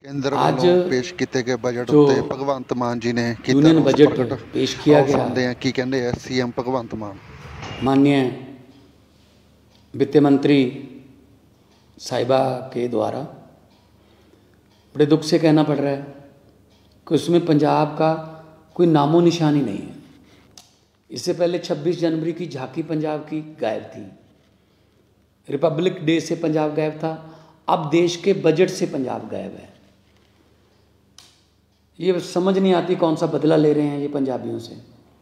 केंद्र आज ਵੱਲੋਂ पेश किए गए बजट जो उत्ते भगवंत मान जी ने यूनियन रोस बजट प्रगट। पेश किया आओ गया सुनते हैं की कहते हैं सीएम भगवंत मान। माननीय वित्त मंत्री साहिबा के द्वारा बड़े दुख से कहना पड़ रहा है कि उसमें पंजाब का कोई नामो निशान ही नहीं है। इससे पहले 26 जनवरी की झांकी पंजाब की गायब थी, रिपब्लिक डे से पंजाब गायब था, अब देश के बजट से पंजाब गायब है। ये समझ नहीं आती कौन सा बदला ले रहे हैं ये पंजाबियों से।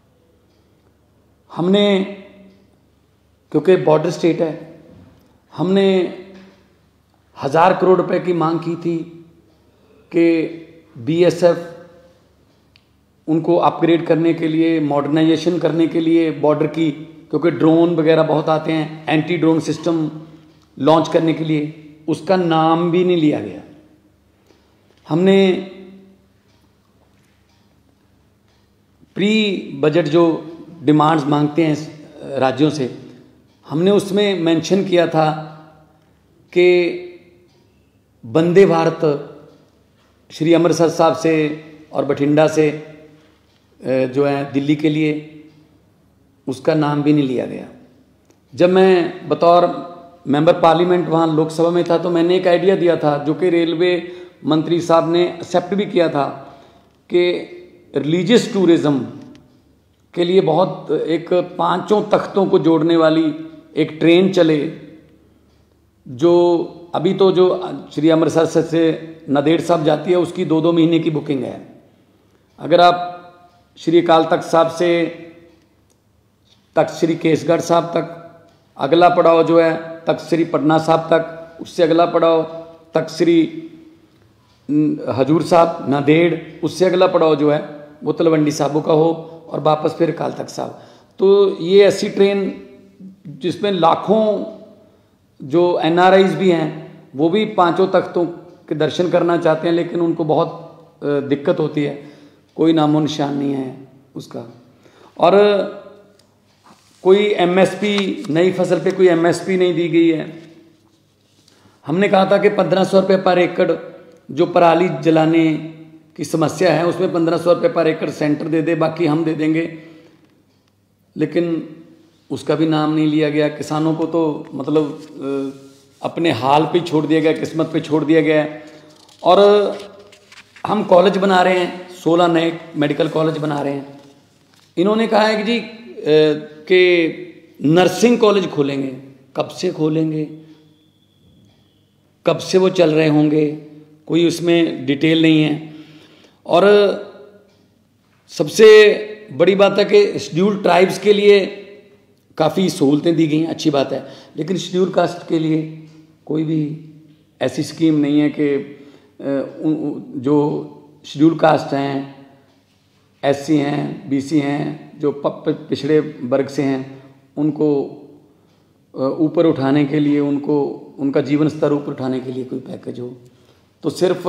हमने, क्योंकि बॉर्डर स्टेट है, हमने 1000 करोड़ रुपए की मांग की थी कि बीएसएफ उनको अपग्रेड करने के लिए, मॉडर्नाइजेशन करने के लिए बॉर्डर की, क्योंकि ड्रोन वगैरह बहुत आते हैं, एंटी ड्रोन सिस्टम लॉन्च करने के लिए, उसका नाम भी नहीं लिया गया। हमने प्री बजट जो डिमांड्स मांगते हैं राज्यों से, हमने उसमें मेंशन किया था कि वंदे भारत श्री अमृतसर साहब से और बठिंडा से जो है दिल्ली के लिए, उसका नाम भी नहीं लिया गया। जब मैं बतौर मेंबर पार्लियामेंट वहाँ लोकसभा में था तो मैंने एक आइडिया दिया था जो कि रेलवे मंत्री साहब ने एक्सेप्ट भी किया था कि रिलीजियस टूरिज़्म के लिए बहुत एक 5 तख्तों को जोड़ने वाली एक ट्रेन चले, जो अभी तो जो श्री अमृतसर से नांदेड़ साहब जाती है उसकी 2-2 महीने की बुकिंग है। अगर आप श्री अकाल तख्त साहब से तख्त श्री केसगढ़ साहब तक, अगला पड़ाव जो है तख्त श्री पटना साहब तक, उससे अगला पड़ाव तख्त श्री हजूर साहब नांदेड़, उससे अगला पड़ाव जो है वो तलवंडी साहबों का हो और वापस फिर अकाल तख्त साहब। तो ये ऐसी ट्रेन जिसमें लाखों जो एनआरआईज भी हैं वो भी 5 तख्तों के दर्शन करना चाहते हैं, लेकिन उनको बहुत दिक्कत होती है, कोई नामो निशान नहीं है उसका। और कोई एमएसपी, नई फसल पे कोई एमएसपी नहीं दी गई है। हमने कहा था कि 1500 रुपये पर एकड़ जो पराली जलाने की समस्या है उसमें 1500 रुपये पर एकड़ सेंटर दे दे, बाकी हम दे देंगे, लेकिन उसका भी नाम नहीं लिया गया। किसानों को तो मतलब अपने हाल पे छोड़ दिया गया, किस्मत पे छोड़ दिया गया है। और हम कॉलेज बना रहे हैं, 16 नए मेडिकल कॉलेज बना रहे हैं। इन्होंने कहा है कि जी कि नर्सिंग कॉलेज खोलेंगे, कब से खोलेंगे, कब से वो चल रहे होंगे, कोई उसमें डिटेल नहीं है। और सबसे बड़ी बात है कि शेड्यूल्ड ट्राइब्स के लिए काफ़ी सहूलतें दी गई हैं, अच्छी बात है, लेकिन शेड्यूल्ड कास्ट के लिए कोई भी ऐसी स्कीम नहीं है कि जो शेड्यूल्ड कास्ट हैं, एससी हैं, बीसी हैं, जो पिछड़े वर्ग से हैं, उनको ऊपर उठाने के लिए, उनको उनका जीवन स्तर ऊपर उठाने के लिए कोई पैकेज हो। तो सिर्फ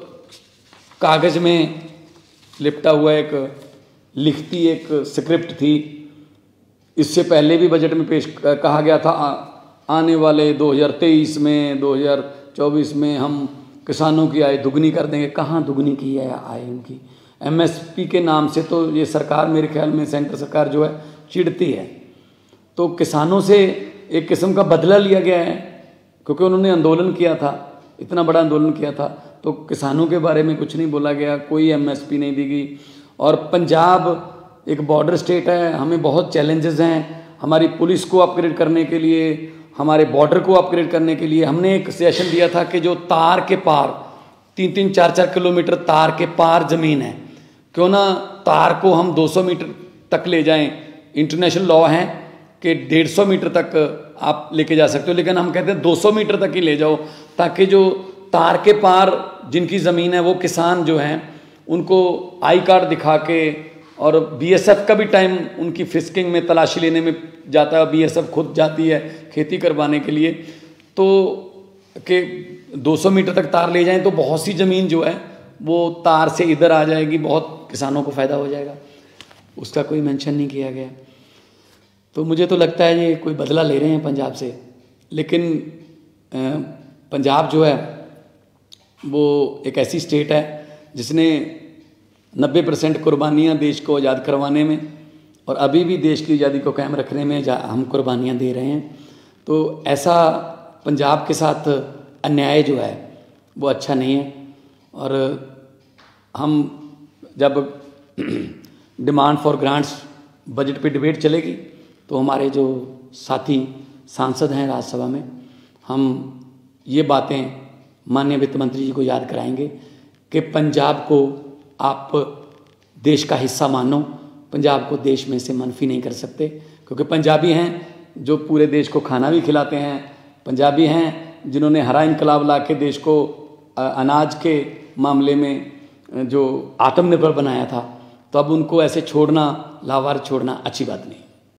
कागज़ में लिपटा हुआ एक लिखती एक स्क्रिप्ट थी। इससे पहले भी बजट में पेश कहा गया था आने वाले 2023 में, 2024 में हम किसानों की आय दुगनी कर देंगे। कहाँ दुगनी की है आय उनकी? एमएसपी के नाम से तो ये सरकार, मेरे ख्याल में सेंटर सरकार जो है चिढ़ती है। तो किसानों से एक किस्म का बदला लिया गया है, क्योंकि उन्होंने आंदोलन किया था, इतना बड़ा आंदोलन किया था, तो किसानों के बारे में कुछ नहीं बोला गया, कोई एमएसपी नहीं दी गई। और पंजाब एक बॉर्डर स्टेट है, हमें बहुत चैलेंजेस हैं। हमारी पुलिस को अपग्रेड करने के लिए, हमारे बॉर्डर को अपग्रेड करने के लिए हमने एक सजेशन दिया था कि जो तार के पार 3-3, 4-4 किलोमीटर तार के पार ज़मीन है, क्यों ना तार को हम 200 मीटर तक ले जाएं। इंटरनेशनल लॉ है कि 150 मीटर तक आप लेके जा सकते हो, लेकिन हम कहते हैं 200 मीटर तक ही ले जाओ, ताकि जो तार के पार जिनकी ज़मीन है वो किसान जो हैं उनको आई कार्ड दिखा के, और बीएसएफ का भी टाइम उनकी फिस्किंग में, तलाशी लेने में जाता है, बीएसएफ खुद जाती है खेती करवाने के लिए, तो कि 200 मीटर तक तार ले जाएं तो बहुत सी ज़मीन जो है वो तार से इधर आ जाएगी, बहुत किसानों को फ़ायदा हो जाएगा। उसका कोई मेंशन नहीं किया गया। तो मुझे तो लगता है ये कोई बदला ले रहे हैं पंजाब से, लेकिन पंजाब जो है वो एक ऐसी स्टेट है जिसने 90% कुर्बानियाँ देश को आज़ाद करवाने में और अभी भी देश की आज़ादी को कायम रखने में हम कुर्बानियाँ दे रहे हैं। तो ऐसा पंजाब के साथ अन्याय जो है वो अच्छा नहीं है। और हम जब डिमांड फॉर ग्रांट्स बजट पे डिबेट चलेगी तो हमारे जो साथी सांसद हैं राज्यसभा में, हम ये बातें माननीय वित्त मंत्री जी को याद कराएंगे कि पंजाब को आप देश का हिस्सा मानो, पंजाब को देश में से मनफी नहीं कर सकते, क्योंकि पंजाबी हैं जो पूरे देश को खाना भी खिलाते हैं, पंजाबी हैं जिन्होंने हरा इनकलाब ला के देश को अनाज के मामले में जो आत्मनिर्भर बनाया था। तो अब उनको ऐसे छोड़ना, लावार छोड़ना अच्छी बात नहीं।